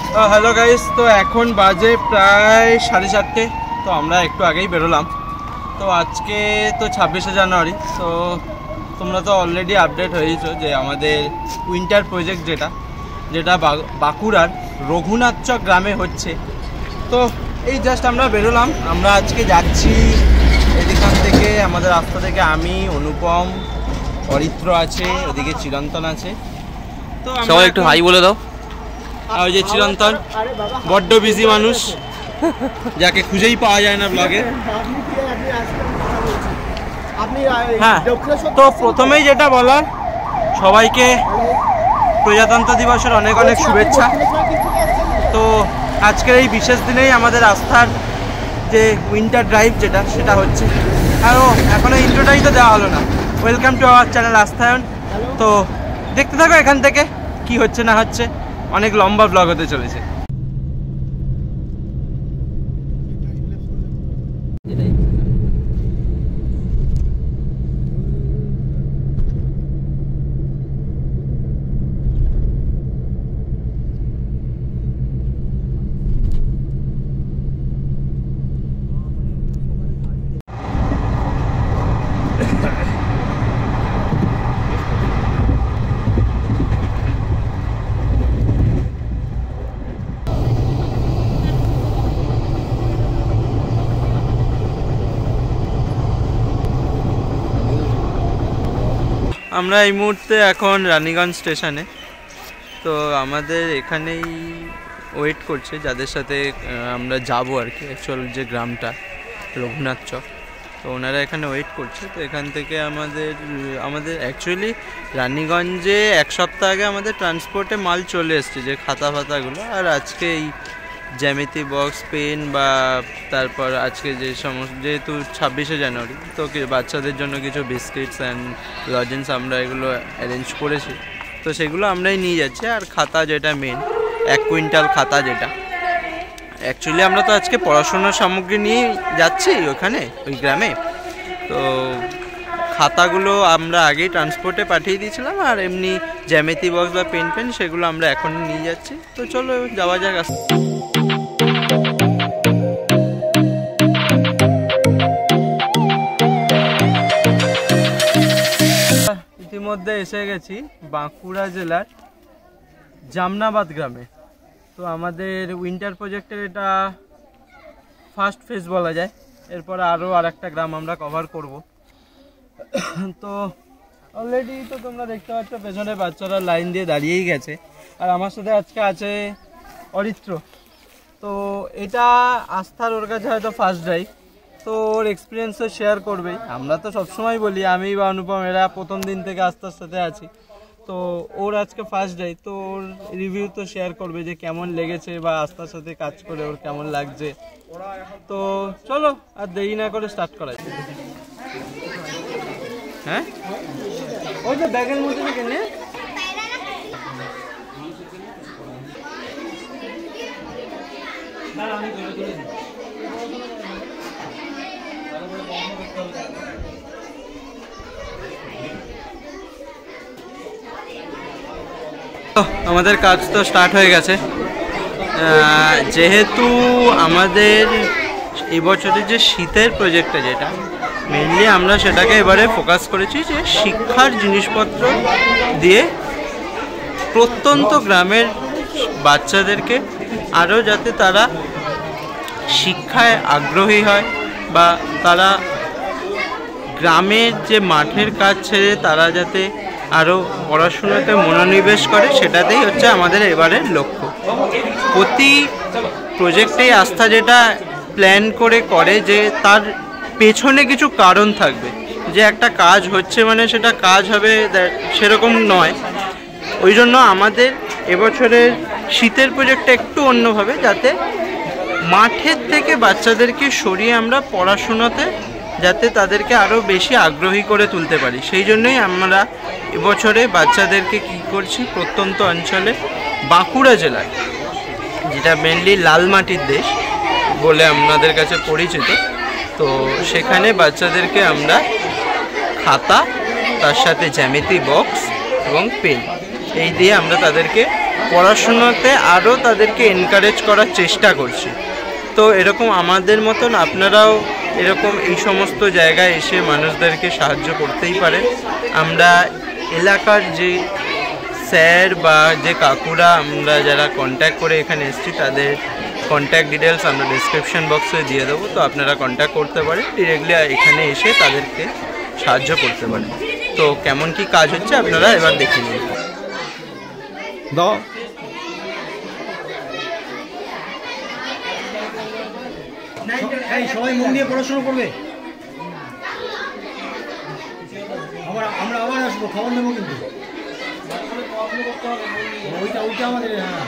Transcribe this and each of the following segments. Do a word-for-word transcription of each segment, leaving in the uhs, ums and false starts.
Hello guys, তো এখন বাজে প্রায় সাড়ে চারটে। তো আমরা একটু আগেই বেরোলাম। তো আজকে তো ছাব্বিশে জানুয়ারি। তো তোমরা তো অলরেডি আপডেট হয়েছো যে আমাদের উইন্টার প্রজেক্ট যেটা যেটা বাঁকুড়ার রঘুনাথচক গ্রামে হচ্ছে। তো এই জাস্ট আমরা বেরোলাম। আমরা আজকে যাচ্ছি এদিকান থেকে, আমাদের রাস্তা থেকে আমি, অনুপম, অরিত্র আছে, ওদিকে চিরন্তন আছে। তো সবাই একটু হাই বলে দাও। আর ওই যে চিরন্তন বড্ড বিজি মানুষ, যাকে খুঁজেই পাওয়া যায় না ব্লগে। হ্যাঁ, তো প্রথমেই যেটা বলার, সবাইকে প্রজাতন্ত্র দিবসের অনেক অনেক শুভেচ্ছা। তো আজকের এই বিশেষ দিনেই আমাদের আস্থার যে উইন্টার ড্রাইভ যেটা সেটা হচ্ছে। আরও এখনও ইন্ট্রোটাই তো দেওয়া হলো না। ওয়েলকাম টু আওয়ার চ্যানেল আস্থায়ন। তো দেখতে থাকো এখান থেকে কি হচ্ছে না হচ্ছে, অনেক লম্বা ব্লগ হতে চলেছে। আমরা এই মুহূর্তে এখন রানীগঞ্জ স্টেশনে। তো আমাদের এখানেই ওয়েট করছে যাদের সাথে আমরা যাব আর কি, অ্যাকচুয়াল যে গ্রামটা রঘুনাথচক। তো ওনারা এখানে ওয়েট করছে। তো এখান থেকে আমাদের আমাদের অ্যাকচুয়ালি রানীগঞ্জে এক সপ্তাহ আগে আমাদের ট্রান্সপোর্টে মাল চলে এসছে, যে খাতা ফাতাগুলো। আর আজকে এই জ্যামিতি বক্স, পেন বা তারপর আজকে যে সমস্ত, যেহেতু ছাব্বিশে জানুয়ারি, তো বাচ্চাদের জন্য কিছু বিস্কিটস অ্যান্ড লজেন্স আমরা এগুলো অ্যারেঞ্জ করেছি। তো সেগুলো আমরাই নিয়ে যাচ্ছি। আর খাতা যেটা মেন, এক কুইন্টাল খাতা যেটা, অ্যাকচুয়ালি আমরা তো আজকে পড়াশোনার সামগ্রী নিয়ে যাচ্ছি ওখানে ওই গ্রামে। তো খাতাগুলো আমরা আগেই ট্রান্সপোর্টে পাঠিয়ে দিয়েছিলাম। আর এমনি জ্যামিতি বক্স বা পেন পেন সেগুলো আমরা এখন নিয়ে যাচ্ছি। তো চলো যাওয়া যাক। ইতিমধ্যে এসে গেছি বাঁকুড়া জেলার জামনাবাদ গ্রামে। তো আমাদের উইন্টার প্রজেক্টের এটা ফার্স্ট ফেজ বলা যায়। এরপর আরও আর একটা গ্রাম আমরা কভার করব। তো অলরেডি তো তোমরা দেখতে পাচ্ছ পেছনে বাচ্চারা লাইন দিয়ে দাঁড়িয়েই গেছে। আর আমার সাথে আজকে আছে অরিত্র। তো এটা আস্থার ওর কাছে হয়তো ফার্স্ট ড্রাইভ, তো ওর এক্সপিরিয়েন্সও শেয়ার করবেই। আমরা তো সবসময় বলি, আমি বা অনুপম এরা প্রথম দিন থেকে আস্থার সাথে আছি। তো ওর আজকে ফার্স্ট ড্রাইভ, তো ওর রিভিউ তো শেয়ার করবে যে কেমন লেগেছে বা আস্থার সাথে কাজ করে ওর কেমন লাগছে। তো চলো আর দেরি না করে স্টার্ট করা যায়। হ্যাঁ, ওই যে ব্যাগের মধ্যে থেকে নে। আমাদের কাজ তো স্টার্ট হয়ে গেছে। যেহেতু আমাদের এবছরের যে শীতের প্রজেক্টটা যেটা মেনলি আমরা সেটাকে এবারে ফোকাস করেছি, যে শিক্ষার জিনিসপত্র দিয়ে প্রত্যন্ত গ্রামের বাচ্চাদেরকে আরও যাতে তারা শিক্ষায় আগ্রহী হয় বা তারা গ্রামের যে মাঠের কাজ ছেড়ে তারা যাতে আরও পড়াশোনাতে মনোনিবেশ করে, সেটাতেই হচ্ছে আমাদের এবারের লক্ষ্য। প্রতি প্রজেক্টেই আস্থা যেটা প্ল্যান করে করে যে তার পেছনে কিছু কারণ থাকবে, যে একটা কাজ হচ্ছে মানে সেটা কাজ হবে সেরকম নয়। ওই জন্য আমাদের এবছরের শীতের প্রজেক্টটা একটু অন্যভাবে, যাতে মাঠের থেকে বাচ্চাদেরকে সরিয়ে আমরা পড়াশোনাতে যাতে তাদেরকে আরও বেশি আগ্রহী করে তুলতে পারি। সেই জন্যই আমরা এবছরে বাচ্চাদেরকে কী করছি, প্রত্যন্ত অঞ্চলে বাঁকুড়া জেলায়, যেটা মেনলি লাল মাটির দেশ বলে আপনাদের কাছে পরিচিত, তো সেখানে বাচ্চাদেরকে আমরা খাতা, তার সাথে জ্যামিতি বক্স এবং পেন এই দিয়ে আমরা তাদেরকে পড়াশোনাতে আরও তাদেরকে এনকারেজ করার চেষ্টা করছি। তো এরকম আমাদের মতন আপনারাও এরকম এই সমস্ত জায়গায় এসে মানুষদেরকে সাহায্য করতেই পারেন। আমরা এলাকার যে স্যার বা যে কাকুরা আমরা যারা কন্ট্যাক্ট করে এখানে এসেছি তাদের কন্ট্যাক্ট ডিটেলস আমরা ডিসক্রিপশন বক্সে দিয়ে দেবো। তো আপনারা কন্ট্যাক্ট করতে পারেন, ডিরেক্টলি এখানে এসে তাদেরকে সাহায্য করতে পারেন। তো কেমন কি কাজ হচ্ছে আপনারা এবার দেখে নিন। দাও সবাই মন দিয়ে পড়াশোনা করবে। আমরা আমরা আবার আসবো, খবর নেবো কিন্তু ওইটা ওইটা আমাদের। হ্যাঁ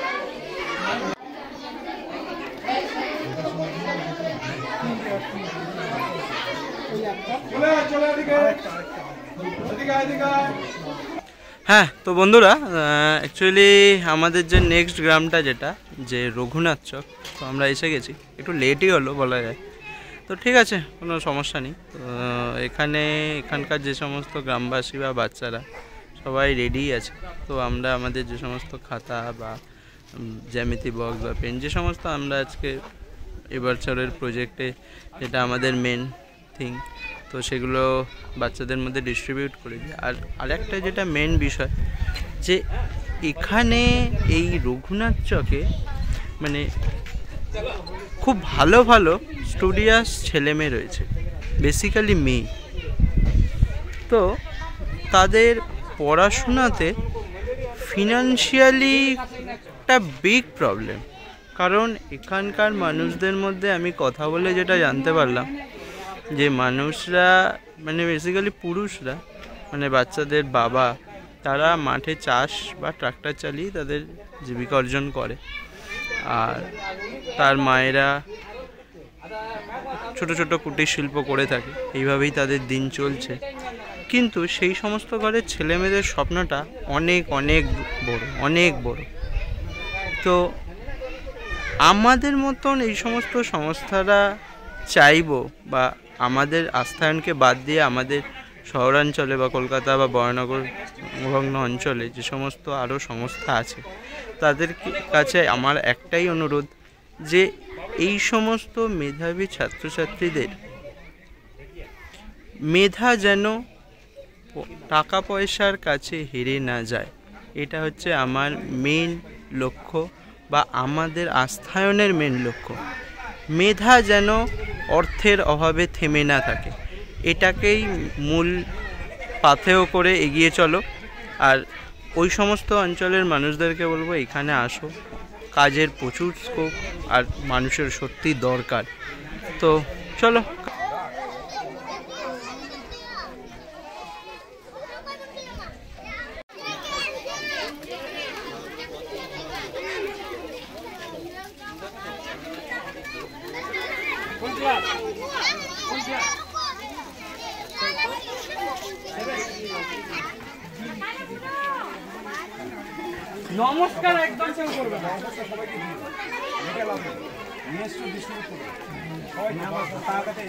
হ্যাঁ তো বন্ধুরা, অ্যাকচুয়ালি আমাদের যে নেক্সট গ্রামটা যেটা যে রঘুনাথ চক, তো আমরা এসে গেছি, একটু লেটই হলো বলা যায়। তো ঠিক আছে, কোনো সমস্যা নেই। তো এখানে এখানকার যে সমস্ত গ্রামবাসী বা বাচ্চারা সবাই রেডি আছে। তো আমরা আমাদের যে সমস্ত খাতা বা জ্যামিতি বক্স বা পেন যে সমস্ত আমরা আজকে এবছরের প্রজেক্টে যেটা আমাদের মেন থিং, তো সেগুলো বাচ্চাদের মধ্যে ডিস্ট্রিবিউট করে দিই। আর আরেকটা যেটা মেন বিষয় যে এখানে এই রঘুনাথ চকে মানে খুব ভালো ভালো স্টুডিয়াস ছেলেমেয়ে রয়েছে, বেসিক্যালি মেয়ে। তো তাদের পড়াশোনাতে ফিনান্সিয়ালি একটা বিগ প্রবলেম, কারণ এখানকার মানুষদের মধ্যে আমি কথা বলে যেটা জানতে পারলাম যে মানুষরা মানে বেসিক্যালি পুরুষরা মানে বাচ্চাদের বাবা তারা মাঠে চাষ বা ট্রাক্টর চালিয়ে তাদের জীবিকা অর্জন করে, আর তার মায়েরা ছোট ছোট কুটির শিল্প করে থাকে। এইভাবেই তাদের দিন চলছে। কিন্তু সেই সমস্ত ঘরের ছেলেমেয়েদের স্বপ্নটা অনেক অনেক বড়, অনেক বড়। তো আমাদের মতন এই সমস্ত সংস্থারা চাইব বা আমাদের আস্থায়নকে বাদ দিয়ে আমাদের শহরাঞ্চলে বা কলকাতা বা বরানগর সংলগ্ন অঞ্চলে যে সমস্ত আরও সংস্থা আছে তাদের কাছে আমার একটাই অনুরোধ যে এই সমস্ত মেধাবী ছাত্রছাত্রীদের মেধা যেন টাকা পয়সার কাছে হেরে না যায়, এটা হচ্ছে আমার মেন লক্ষ্য বা আমাদের আস্থায়নের মেন লক্ষ্য। মেধা যেন অর্থের অভাবে থেমে না থাকে, এটাকেই মূল পাথেয় করে এগিয়ে চলো। আর ওই সমস্ত অঞ্চলের মানুষদেরকে বলবো এখানে আসো, কাজের প্রচুর স্কোপ আর মানুষের সত্যি দরকার। তো চলো। নমস্কার, একদম কেউ করবে না, সবাইকে নিয়ে এসে ডিস্ট্রিবিউট করবে সবাই তার কাছে।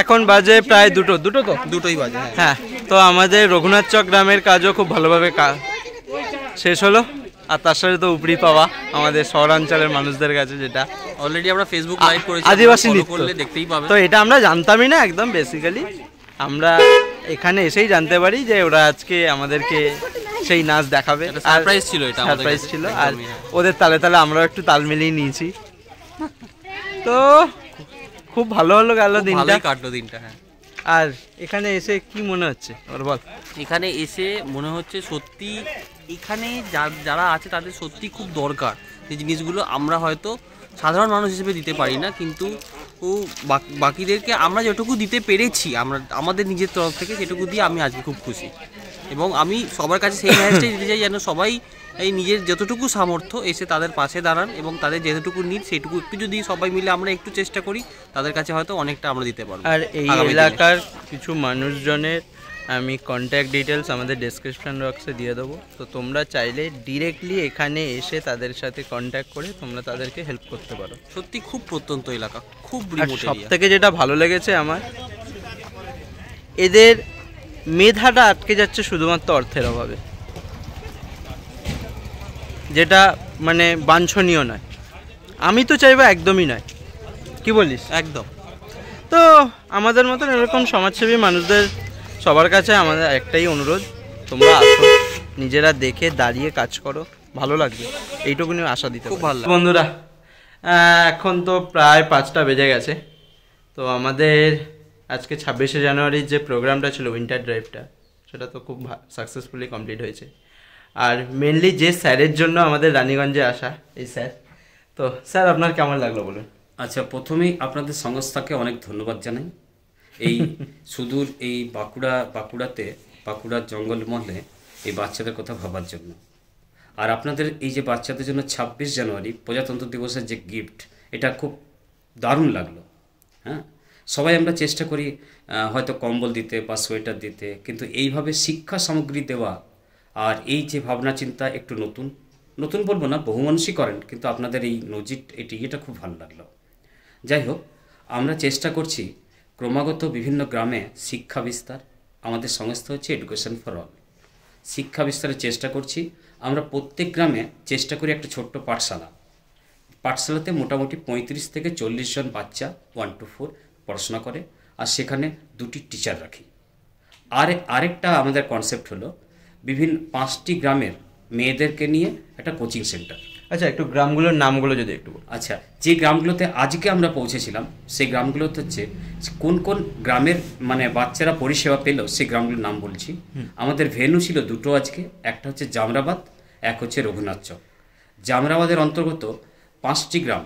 এখন বাজে প্রায় দুটো দুটো তো দুটোই বাজে। হ্যাঁ, তো আমাদের রঘুনাথ চক গ্রামের কাজও খুব ভালোভাবে শেষ হলো। আর তার সাথে তো উপরি পাওয়া আমাদের শহরাঞ্চলের মানুষদের কাছে, যেটা অলরেডি আমরা ফেসবুক লাইভ করেছি, আদিবাসী ফলো নৃত্য করলে দেখতেই পাবেন। তো এটা আমরা জানতামই না একদম, বেসিক্যালি আমরা এখানে এসেই জানতে পারি যে ওরা আজকে আমাদেরকে সেই নাচ দেখাবে। সারপ্রাইজ ছিল, এটা আমাদের সারপ্রাইজ কাছে। ছিল। আর একদমই, হ্যাঁ। ওদের তালে তালে আমরাও একটু তাল মিলিয়ে নিয়েছি। তো খুব ভালো হলো গেল খুব দিনটা, ভালোই কাটলো দিনটা। হ্যাঁ, আর এখানে এসে কি মনে হচ্ছে ওর বল? এখানে এসে মনে হচ্ছে সত্যি এখানে যা- যারা আছে তাদের সত্যি খুব দরকার এই জিনিসগুলো। আমরা হয়তো সাধারণ মানুষ হিসেবে দিতে পারি না, কিন্তু ও বাক- বাকিদেরকে আমরা যেটুকু দিতে পেরেছি আমরা আমাদের নিজের তরফ থেকে, সেটুকু দিয়ে আমি আজকে খুব খুশি। এবং আমি সবার কাছে সেই মেসেজটাই দিতে চাই যেন সবাই এই নিজের যতটুকু সামর্থ্য এসে তাদের পাশে দাঁড়ান, এবং তাদের যেটুকু নিড সেটুকু একটু যদি সবাই মিলে আমরা একটু চেষ্টা করি, তাদের কাছে হয়তো অনেকটা আমরা দিতে পারবো। আর এই আগামী দিনে। এলাকার কিছু মানুষজনের আমি কন্ট্যাক্ট ডিটেলস আমাদের ডেসক্রিপশন বক্সে দিয়ে দেবো, তো তোমরা চাইলে ডিরেক্টলি এখানে এসে তাদের সাথে কন্ট্যাক্ট করে তোমরা তাদেরকে হেল্প করতে পারো। সত্যি খুব প্রত্যন্ত এলাকা, খুব আর রিমোট সব এরিয়া। থেকে যেটা ভালো লেগেছে আমার, এদের মেধাটা আটকে যাচ্ছে শুধুমাত্র অর্থের অভাবে, যেটা মানে বাঞ্ছনীয় নয়। আমি তো চাইবো একদমই নয়, কি বলিস? একদম। তো আমাদের মতন এরকম সমাজসেবী মানুষদের সবার কাছে আমাদের একটাই অনুরোধ, তোমরা আসো, নিজেরা দেখে দাঁড়িয়ে কাজ করো, ভালো লাগবে, এইটুকুনি আশা দিতে খুব পারি। ভালো লাগবে। বন্ধুরা, আহ, এখন তো প্রায় পাঁচটা বেজে গেছে। তো আমাদের আজকে ছাব্বিশে জানুয়ারির যে প্রোগ্রামটা ছিল উইন্টার ড্রাইভটা, সেটা তো খুব সাকসেসফুলি কমপ্লিট হয়েছে। আর মেনলি যে স্যারের জন্য আমাদের রানীগঞ্জে আসা, এই স্যার, তো স্যার আপনার কেমন লাগলো বলুন? আচ্ছা, প্রথমেই আপনাদের সংস্থাকে অনেক ধন্যবাদ জানাই। এই সুদূর এই বাঁকুড়া বাঁকুড়াতে বাঁকুড়ার জঙ্গলমহলে এই বাচ্চাদের কথা ভাবার জন্য। আর আপনাদের এই যে বাচ্চাদের জন্য ছাব্বিশ জানুয়ারি প্রজাতন্ত্র দিবসের যে গিফট, এটা খুব দারুণ লাগলো। হ্যাঁ, সবাই আমরা চেষ্টা করি আহ, হয়তো কম্বল দিতে বা সোয়েটার দিতে, কিন্তু এইভাবে শিক্ষা সামগ্রী দেওয়া আর এই যে ভাবনা চিন্তা একটু নতুন নতুন বলবো না, বহু মানুষই করেন, কিন্তু আপনাদের এই নজির এটি এটা খুব ভালো লাগলো। যাই হোক, আমরা চেষ্টা করছি ক্রমাগত বিভিন্ন গ্রামে শিক্ষা বিস্তার। আমাদের সংস্থা হচ্ছে এডুকেশন ফর অল। শিক্ষা বিস্তারের চেষ্টা করছি। আমরা প্রত্যেক গ্রামে চেষ্টা করি একটা ছোট্ট পাঠশালা। পাঠশালাতে মোটামুটি পঁয়ত্রিশ থেকে চল্লিশ জন বাচ্চা ওয়ান টু ফোর পড়াশোনা করে, আর সেখানে দুটি টিচার রাখি। আর আরেকটা আমাদের কনসেপ্ট হলো বিভিন্ন পাঁচটি গ্রামের মেয়েদেরকে নিয়ে একটা কোচিং সেন্টার। আচ্ছা, একটু গ্রামগুলোর নামগুলো যদি একটু বল। আচ্ছা, যে গ্রামগুলোতে আজকে আমরা পৌঁছেছিলাম সেই গ্রামগুলোতে হচ্ছে কোন কোন গ্রামের মানে বাচ্চারা পরিষেবা পেল সেই গ্রামগুলোর নাম বলছি। আমাদের ভেন্যু ছিল দুটো আজকে, একটা হচ্ছে জামরাবাদ, এক হচ্ছে রঘুনাথ চক। জামরাবাদের অন্তর্গত পাঁচটি গ্রাম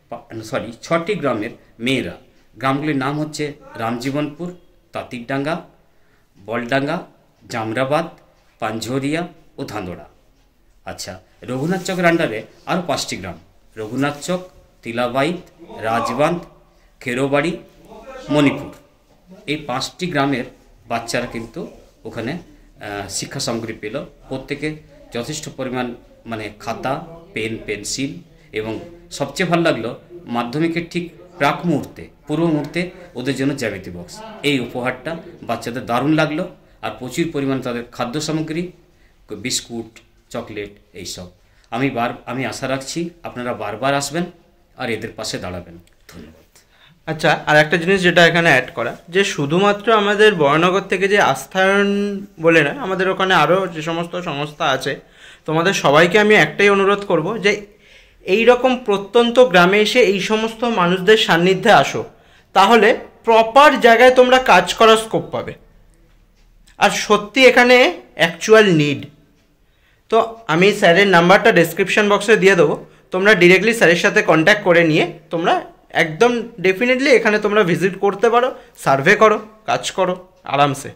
সরি ছটি গ্রামের মেয়েরা, গ্রামগুলির নাম হচ্ছে রামজীবনপুর, তাঁতিরডাঙ্গা, বলডাঙ্গা, জামরাবাদ, পাঞ্ঝরিয়া ও ধান্দোড়া। আচ্ছা, রঘুনাথ চকের আন্ডারে আরও পাঁচটি গ্রাম, রঘুনাথ চক, তিলাবাইত, রাজবাঁধ, খেরোবাড়ি, মণিপুর। এই পাঁচটি গ্রামের বাচ্চারা কিন্তু ওখানে শিক্ষা সামগ্রী পেল। প্রত্যেকে যথেষ্ট পরিমাণ মানে খাতা, পেন, পেন্সিল, এবং সবচেয়ে ভালো লাগলো মাধ্যমিকের ঠিক প্রাক মুহূর্তে পূর্ব মুহূর্তে ওদের জন্য জ্যামিতি বক্স। এই উপহারটা বাচ্চাদের দারুণ লাগলো। আর প্রচুর পরিমাণ তাদের খাদ্য সামগ্রী, বিস্কুট, চকলেট, এইসব। আমি বার আমি আশা রাখছি আপনারা বারবার আসবেন আর এদের পাশে দাঁড়াবেন। ধন্যবাদ। আচ্ছা, আর একটা জিনিস যেটা এখানে অ্যাড করা, যে শুধুমাত্র আমাদের বরানগর থেকে যে আস্থায়ন বলে না, আমাদের ওখানে আরও যে সমস্ত সংস্থা আছে, তোমাদের সবাইকে আমি একটাই অনুরোধ করব যে এই রকম প্রত্যন্ত গ্রামে এসে এই সমস্ত মানুষদের সান্নিধ্যে আসো, তাহলে প্রপার জায়গায় তোমরা কাজ করার স্কোপ পাবে। আর সত্যি এখানে অ্যাকচুয়াল নিড। তো আমি স্যারের নাম্বারটা ডেসক্রিপশন বক্সে দিয়ে দেবো, তোমরা ডিরেক্টলি স্যারের সাথে কন্ট্যাক্ট করে নিয়ে তোমরা একদম ডেফিনেটলি এখানে তোমরা ভিজিট করতে পারো, সার্ভে করো, কাজ করো আরামসে।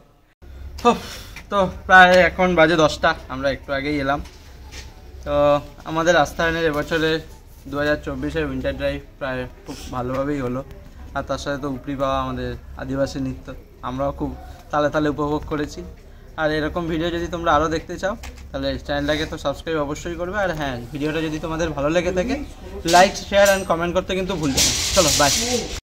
তো প্রায় এখন বাজে দশটা, আমরা একটু আগেই এলাম। তো আমাদের আস্থায়নের এবছরের দু হাজার চব্বিশের উইন্টার ড্রাইভ প্রায় খুব ভালোভাবেই হলো। আর তার সাথে তো উপরি পাওয়া আমাদের আদিবাসী নৃত্য আমরাও খুব তালে তালে উপভোগ করেছি। আর এরকম ভিডিও যদি তোমরা আরও দেখতে চাও তাহলে চ্যানেলটাকে তো সাবস্ক্রাইব অবশ্যই করবে। আর হ্যাঁ, ভিডিওটা যদি তোমাদের ভালো লেগে থাকে লাইক, শেয়ার অ্যান্ড কমেন্ট করতে কিন্তু ভুলবে না। চলো, বাই।